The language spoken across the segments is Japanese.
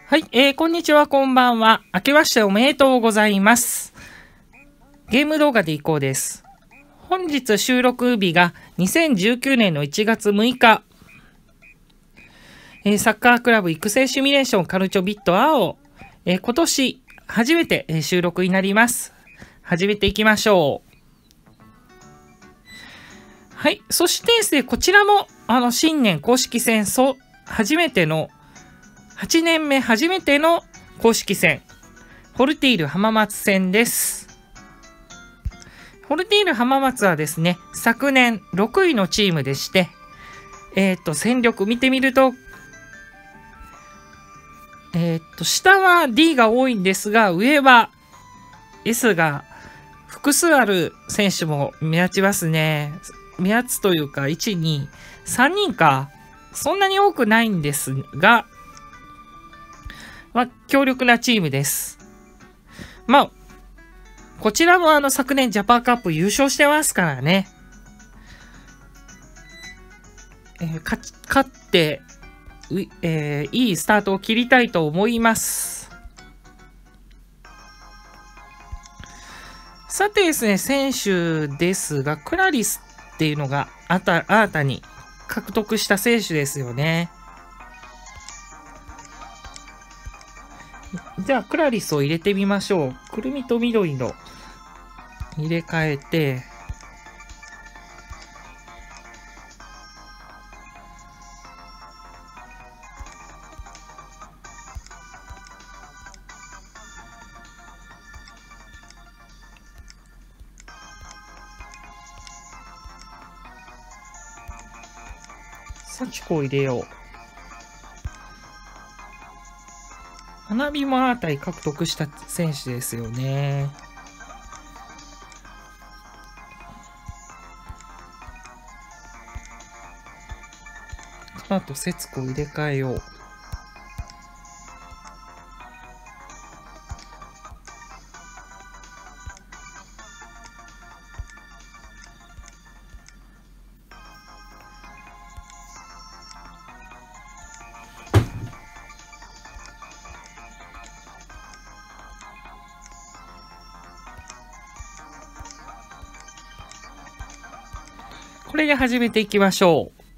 はい、こんにちは、こんばんは。明けましておめでとうございます。ゲーム動画でいこうです。本日収録日が2019年の1月6日。サッカークラブ育成シミュレーションカルチョビット青。今年初めて収録になります。始めていきましょう。はい、そしてですね、こちらも新年公式戦初めての8年目初めての公式戦、ホルティール浜松戦です。ホルティール浜松はですね、昨年6位のチームでして、戦力見てみると、下は D が多いんですが、上は S が複数ある選手も目立ちますね。目立つというか、1、2、3人か。そんなに多くないんですが、強力なチームです。こちらも昨年ジャパンカップ優勝してますからね。勝って、いいスタートを切りたいと思います。さてですね、選手ですが、クラリスっていうのが新たに獲得した選手ですよね。じゃあ、クラリスを入れてみましょう。くるみと緑の入れ替えて、幸子を入れよう。花火もあたり獲得した選手ですよね。あと節子を入れ替えよう。これで始めていきましょう。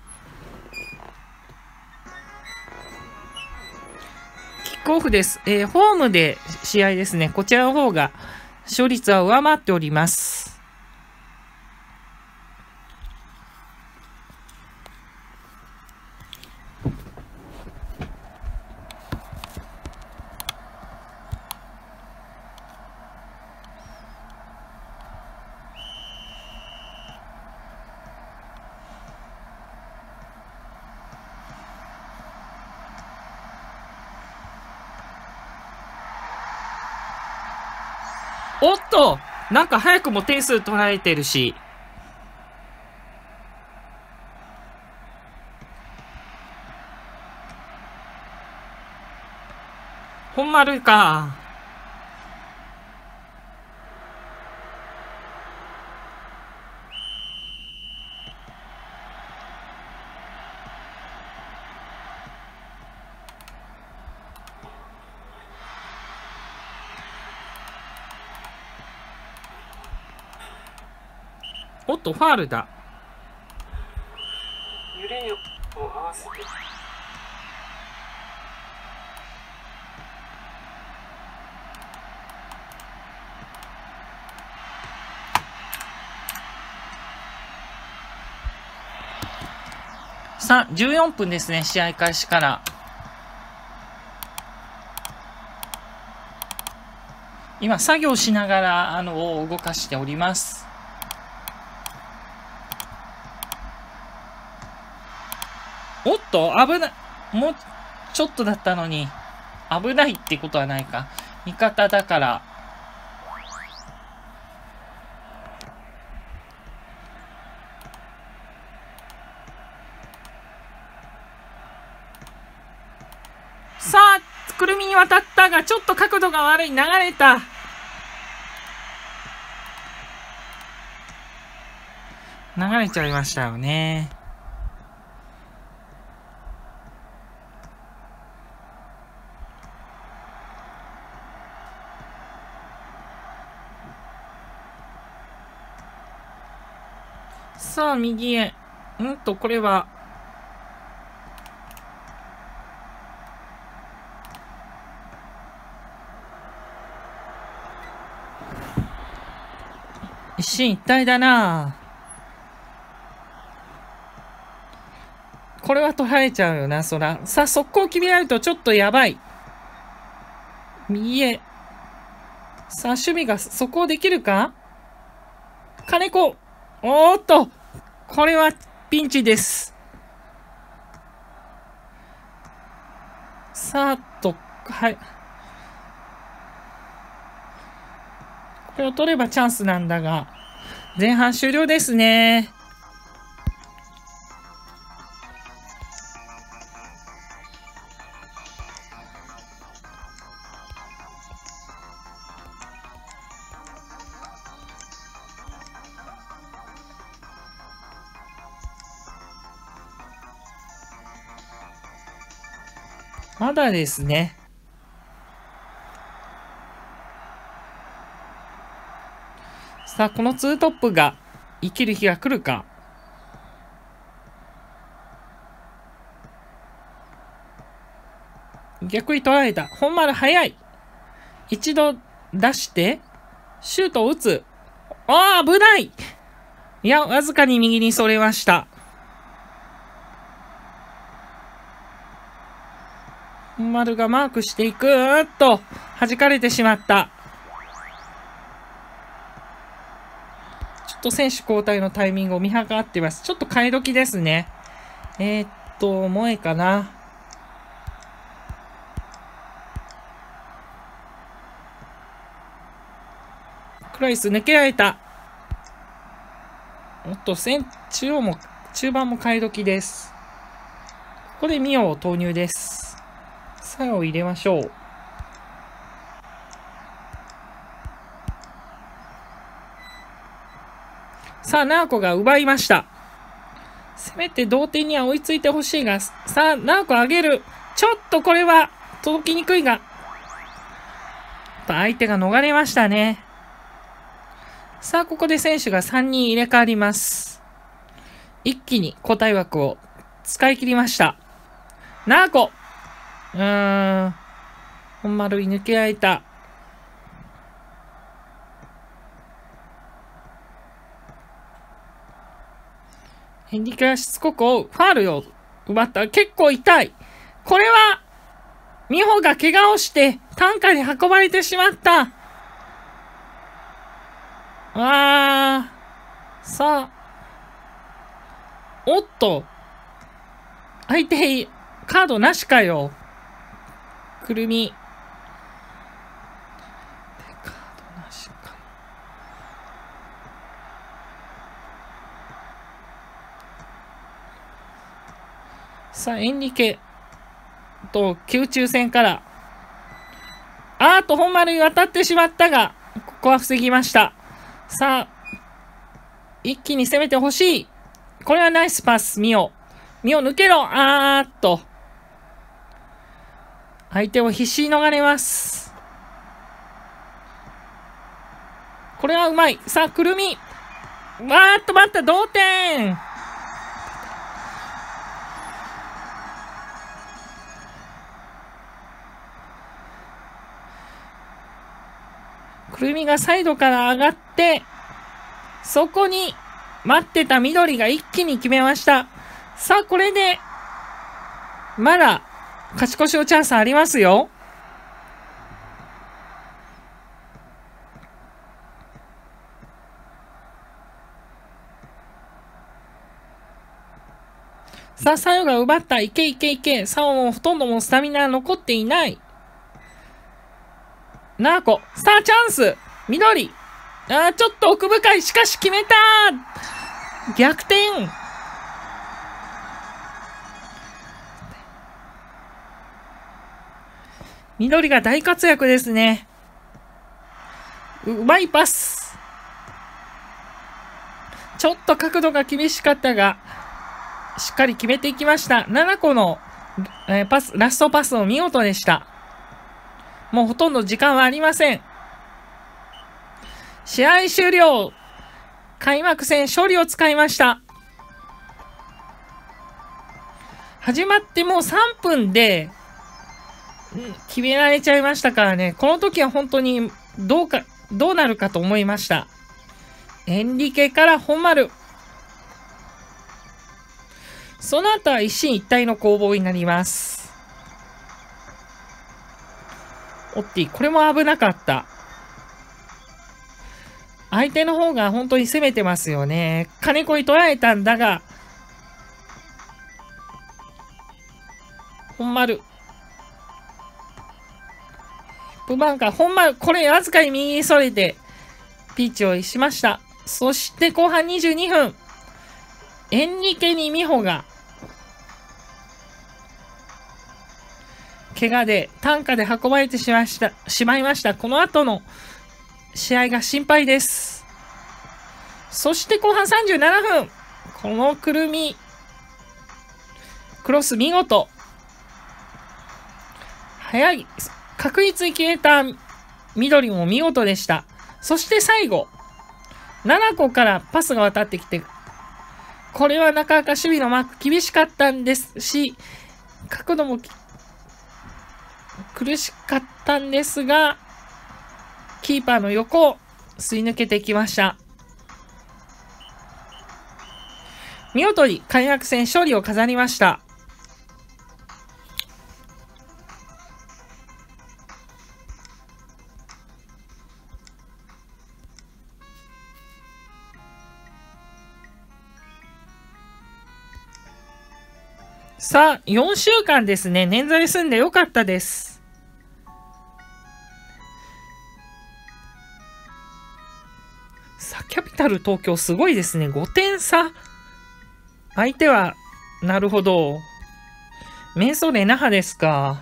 キックオフです。ホームで試合ですね。こちらの方が勝率は上回っております。おっと、なんか早くも点数取られてるし。本丸か。おっと、ファールだ。揺れを合わせて。さあ、14分ですね、試合開始から。今、作業しながら、動かしております。おっと、危ない。もうちょっとだったのに。危ないってことはないか。味方だから。さあ、くるみに渡ったが、ちょっと角度が悪い。流れた。流れちゃいましたよね。 さあ、右へ。これは。一進一退だな。これは取られちゃうよな、そら。さあ、速攻決められるとちょっとやばい。右へ。さあ、守備が速攻できるか？金子。おーっと。これはピンチです。さあはい。これを取ればチャンスなんだが、前半終了ですね。まだですね。さあ、このツートップが生きる日が来るか。逆に取られた。本丸早い。一度出して、シュートを打つ。ああ、危ない。いや、わずかに右にそれました。本丸がマークしていく。弾かれてしまった。ちょっと選手交代のタイミングを見計らっています。ちょっと替え時ですね。萌えかな。クライス抜けられた。中盤も替え時です。ここでミオを投入です。サヤを入れましょう。さあ、ナーコが奪いました。せめて同点には追いついてほしいが、さあ、ナーコ上げる。ちょっとこれは届きにくいが、相手が逃れましたね。さあ、ここで選手が3人入れ替わります。一気に交代枠を使い切りました。ナーコ。本丸に抜けられた。ヘンリケがしつこく追う。ファールを奪った。結構痛い。これは、美穂が怪我をして、担架に運ばれてしまった。さあ。おっと。相手、カードなしかよ。くるみ。カードなしか。さあ、エンリケと空中戦から。本丸に渡ってしまったが、ここは防ぎました。さあ、一気に攻めてほしい。これはナイスパス、ミオ抜けろ。相手を必死に逃れます。これはうまい。さあ、くるみ。待った、同点。くるみがサイドから上がって、そこに待ってた緑が一気に決めました。さあ、これで、まだ、勝ち越しのチャンスありますよ。さあ、サヨが奪った。いけ。サオもほとんどもうスタミナ残っていない。ナーコ。さあ、チャンス。緑。ちょっと奥深い。しかし決めた。逆転。緑が大活躍ですね。うまいパス。ちょっと角度が厳しかったが、しっかり決めていきました。7個の、ラストパスも見事でした。もうほとんど時間はありません。試合終了。開幕戦勝利を使いました。 始まってもう3分で、決められちゃいましたからね。この時は本当にどうなるかと思いました。エンリケから本丸。その後は一進一退の攻防になります。オッティ、これも危なかった。相手の方が本当に攻めてますよね。金子に取られたんだが、本丸。プバンカー、本丸、これわずかに右にそれて、ピーチをしました。そして後半22分、エンリケに美穂が、怪我で、担架で運ばれてしまいました。この後の試合が心配です。そして後半37分、このくるみ、クロス見事。早い、確実に決めた緑も見事でした。そして最後、7個からパスが渡ってきて、これはなかなか守備のマーク厳しかったんですし、角度も苦しかったんですが、キーパーの横をすり抜けてきました。見事に開幕戦勝利を飾りました。さあ、4週間ですね。捻挫で済んでよかったです。さあ、キャピタル東京すごいですね。5点差。相手は、なるほど。メンソーレ那覇ですか。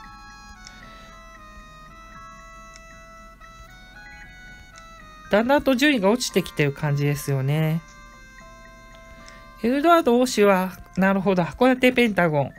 だんだんと順位が落ちてきてる感じですよね。エルドワード王子は、なるほど、函館ペンタゴン。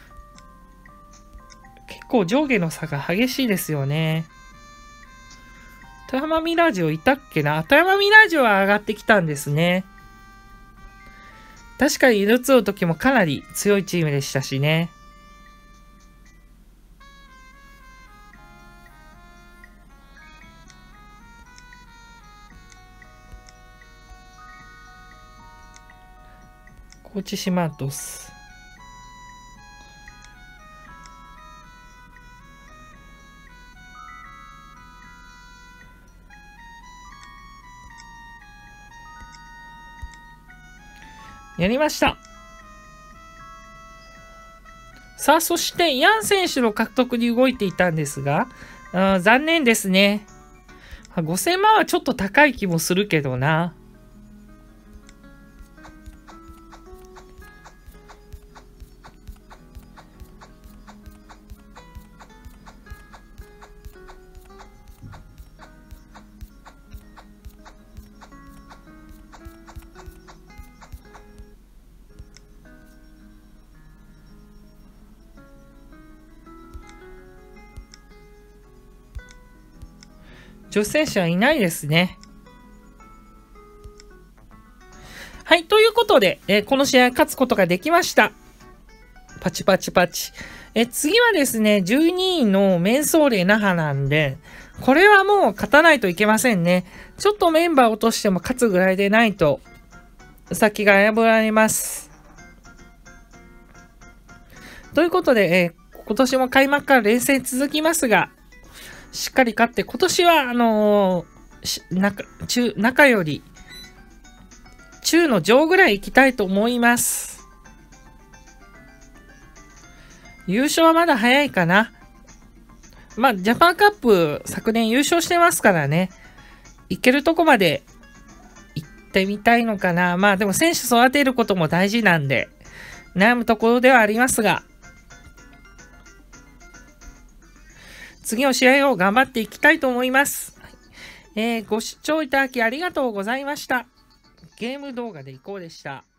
結構上下の差が激しいですよね。富山ミラージュいたっけな。富山ミラージュは上がってきたんですね。確かに L2 の時もかなり強いチームでしたしね。高知シマントス。やりました。さあ、そしてヤン選手の獲得に動いていたんですが、残念ですね。5000万はちょっと高い気もするけどな。女子選手はいないですね。はい、ということで、この試合勝つことができました。パチパチパチ。次はですね、12位のメンソーレ那覇なんで、これはもう勝たないといけませんね。ちょっとメンバー落としても勝つぐらいでないと、先が危ぶられます。ということで、今年も開幕から連戦続きますが、しっかり勝って、今年は、中より、中の上ぐらい行きたいと思います。優勝はまだ早いかな。まあ、ジャパンカップ昨年優勝してますからね。行けるとこまで行ってみたいのかな。まあ、でも選手育てることも大事なんで、悩むところではありますが、次の試合を頑張っていきたいと思います。ご視聴いただきありがとうございました。ゲーム動画でいこうでした。